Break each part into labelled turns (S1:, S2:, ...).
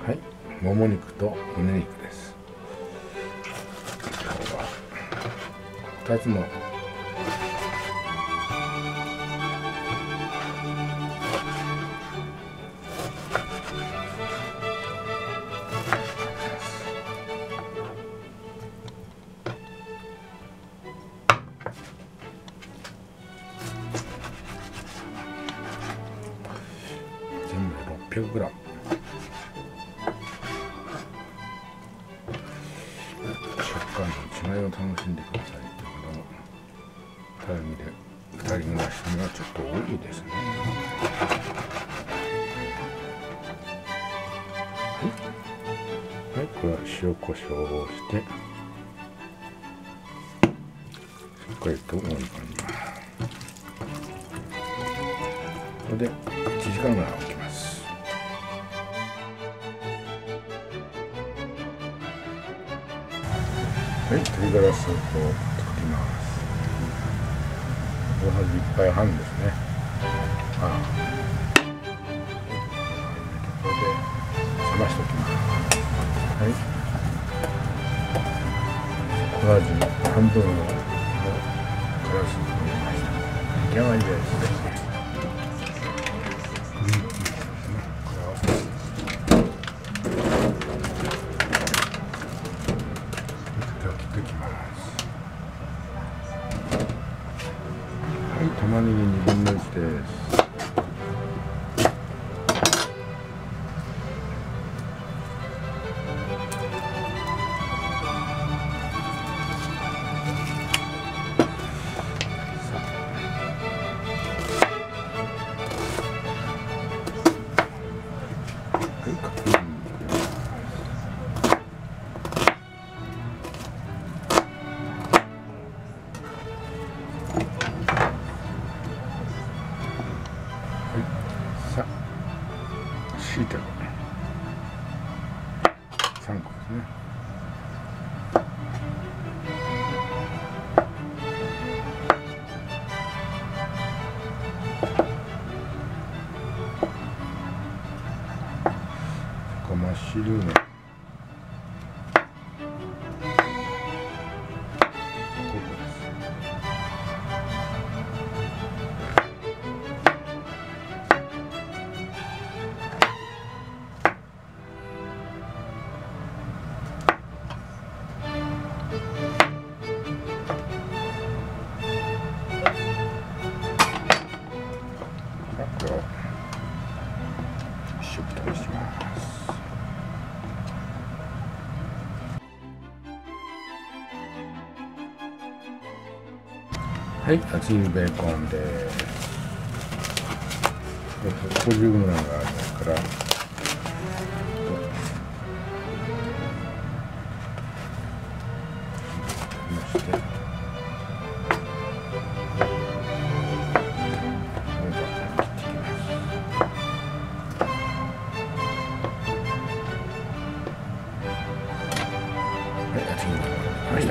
S1: はい、もも肉と胸肉です。今日は2つの全部で 600g。食感の違いを楽しんでくださいということも2人暮らしにはちょっと多いですね。はい、これは塩コショウをしてしっかりともみ込みます。これで1時間ぐらい置きます。はい、鶏ガラスープを作ります。大さじ1杯半ですね。これで冷ましておきます。はい。小味半分のガラスープを入れました。出来上がりです。グリーンピースですね。これを切っていきます。はい、玉ねぎ1/2です。さあ、しいたけ3個ですね。マッシュルームこれをシュッとします。はい、厚切りベーコンです。150g がありますから、ました。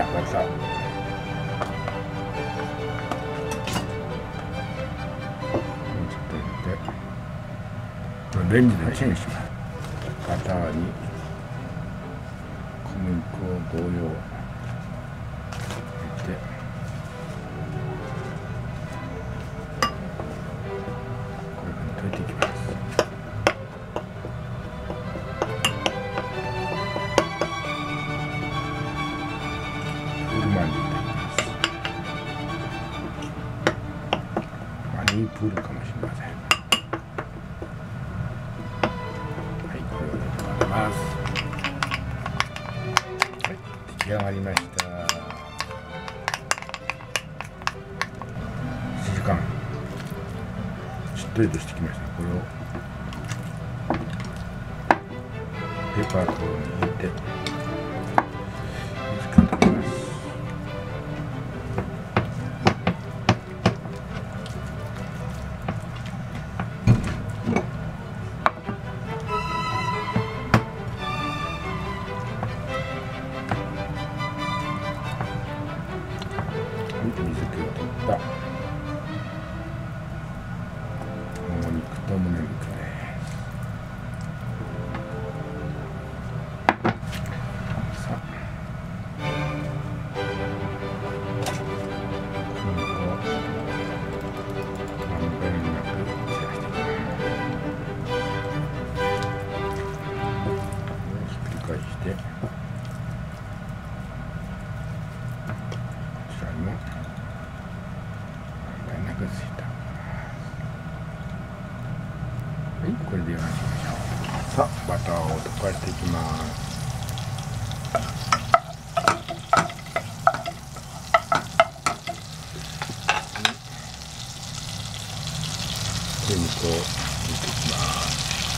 S1: レンジでチンします。バターに小麦粉を同様入れて、こういうふうに溶いていきます。フルマンに入れていきます。マニープールかもしれません。はい、出来上がりました。1時間しっとりとしてきました。これをペーパータオルに入れて時間かけます。水気を取ったもも肉と胸肉です。 これでよろしいでしょう。さあバターを溶かしていきます。鶏肉を入れていきます。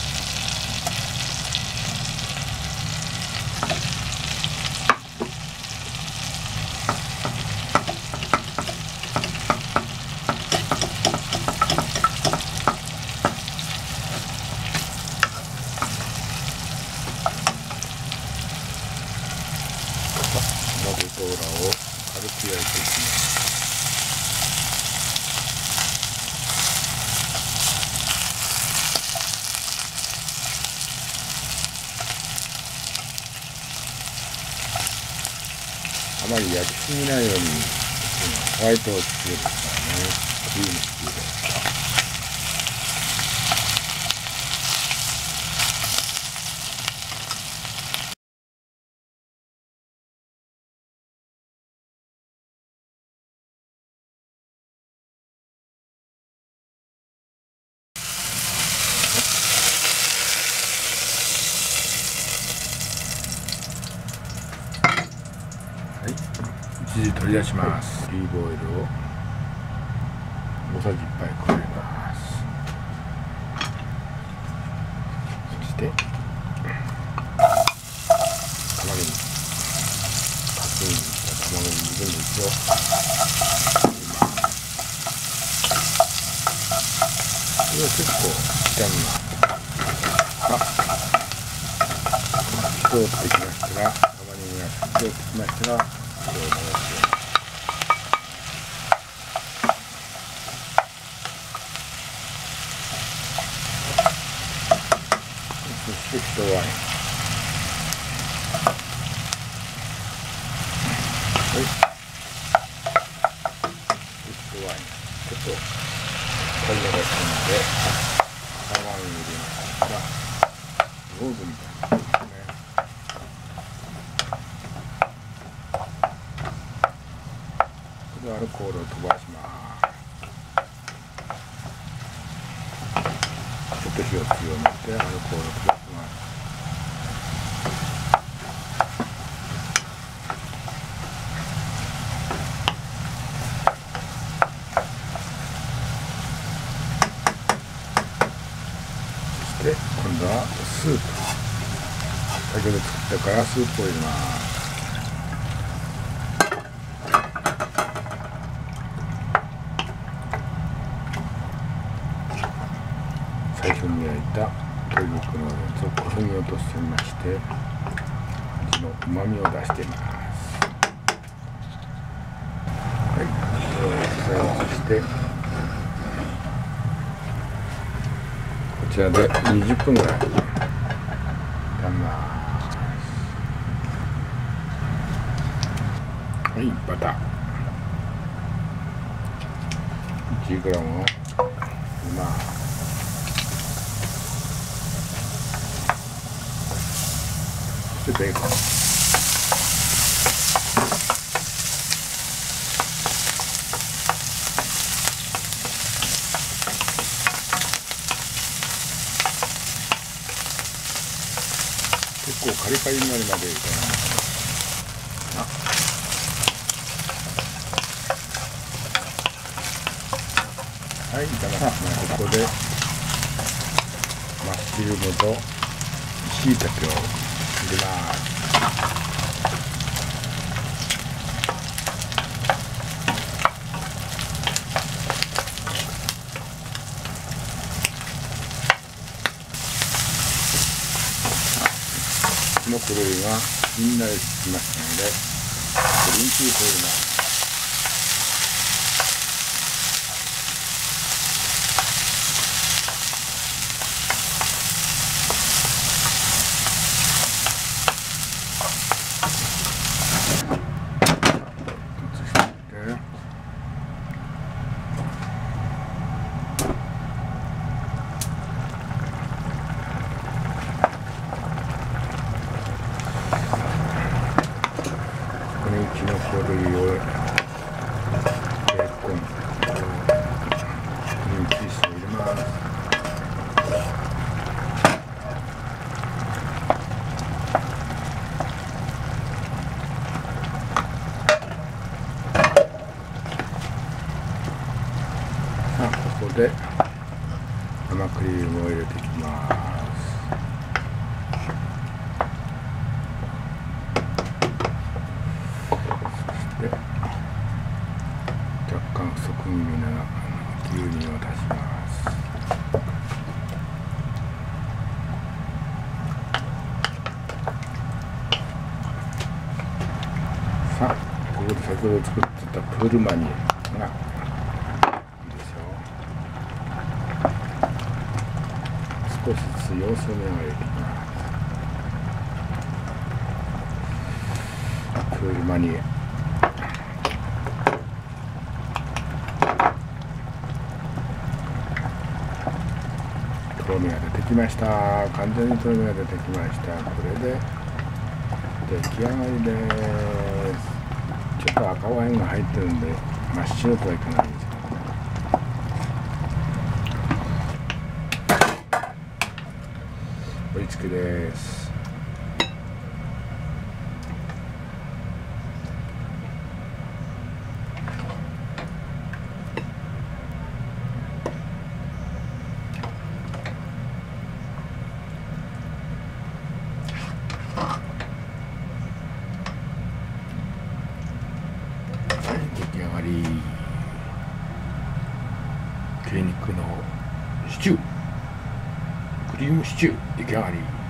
S1: モブトーラを軽く焼いていきます。あまり焼きすぎないようにホワイトをつけるからね、クリームつける。はい、一時取り出します。オリーブオイルを大さじ1杯加えます。そして玉ねぎ、カツにした玉ねぎ2分の1を入れます。これを結構炒めます。透き通ってきましたら、玉ねぎが透き通ってきましたら、これを戻して、そして白ワイン、はい、白ワインちょっと香りが出したので赤ワイン入れましたら、ローズみたいな感じですね。これでアルコールを飛ばします。ちょっと火を強めてアルコールを飛ばします。そして今度はスープ、先ほど作ったからスープを入れます。最初に焼いた鶏肉のやつをこそぎ落としてみまして、味のうまみを出しています。はい、これをそしてこちらで20分ぐらい炒めます。はい、バター 1g を入れます。そしてベーコン、結構カリカリになるまで炒めます。はい、炒めますね。ここでマッシュルームとしいたけを入れます。この黒いがしんなりしてきましたので、グリーンピースを入れます。 類をベーコン、クリームチーズを入れます。さあここで生クリームを入れていきます。若干細く気味な牛乳を足します。さあここで先ほど作ってたプールマニエがいいでしょう。少しずつ様子を見ながら入れていきます。プールマニエ、とろみが出てきました。完全にとろみが出てきました。これで出来上がりです。ちょっと赤ワインが入ってるんで真っ白とはいかないんですけど、盛り付けです。出来上がり。鶏肉のシチュー、クリームシチュー出来上がり。